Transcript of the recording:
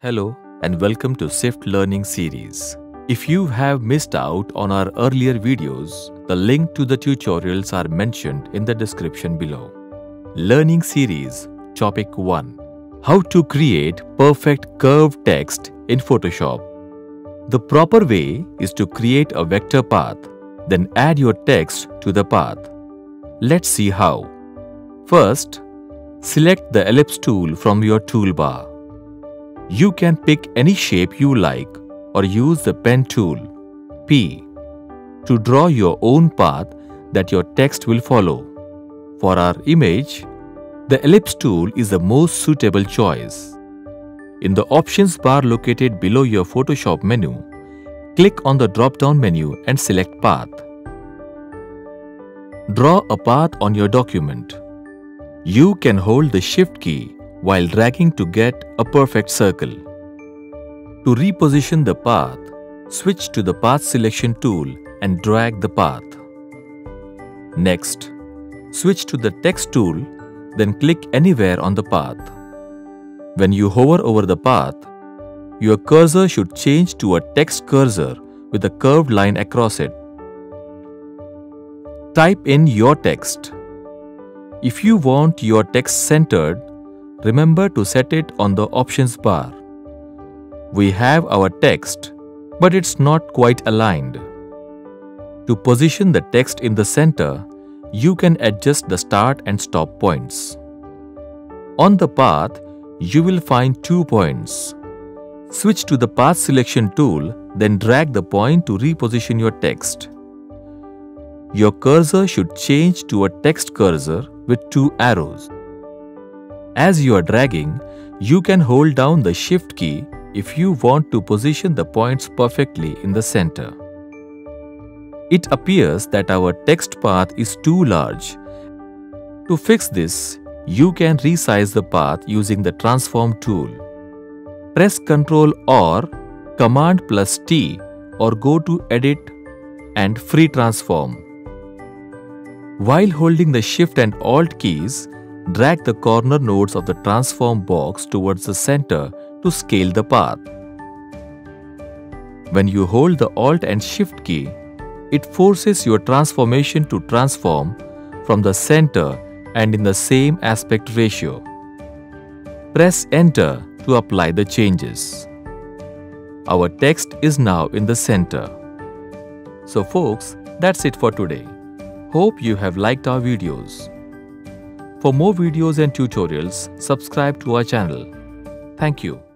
Hello and welcome to S.I.F.T Learning Series. If you have missed out on our earlier videos, the link to the tutorials are mentioned in the description below. Learning Series Topic 1: How to create perfect curved text in Photoshop. The proper way is to create a vector path, then add your text to the path. Let's see how. First, select the ellipse tool from your toolbar. You can pick any shape you like or use the pen tool, P, to draw your own path that your text will follow. For our image, the ellipse tool is the most suitable choice. In the options bar located below your Photoshop menu, click on the drop-down menu and select Path. Draw a path on your document. You can hold the Shift key while dragging to get a perfect circle. To reposition the path, switch to the Path Selection tool and drag the path. Next, switch to the Text tool, then click anywhere on the path. When you hover over the path, your cursor should change to a text cursor with a curved line across it. Type in your text. If you want your text centered, remember to set it on the options bar. We have our text, but it's not quite aligned. To position the text in the center, you can adjust the start and stop points. On the path, you will find 2 points. Switch to the Path Selection tool, then drag the point to reposition your text. Your cursor should change to a text cursor with 2 arrows. As you are dragging, you can hold down the Shift key if you want to position the points perfectly in the center. It appears that our text path is too large. To fix this, you can resize the path using the Transform tool. Press Ctrl or Command+T or go to Edit and Free Transform. While holding the Shift and Alt keys, drag the corner nodes of the transform box towards the center to scale the path. When you hold the Alt and Shift key, it forces your transformation to transform from the center and in the same aspect ratio. Press Enter to apply the changes. Our text is now in the center. So folks, that's it for today. Hope you have liked our videos. For more videos and tutorials, subscribe to our channel. Thank you.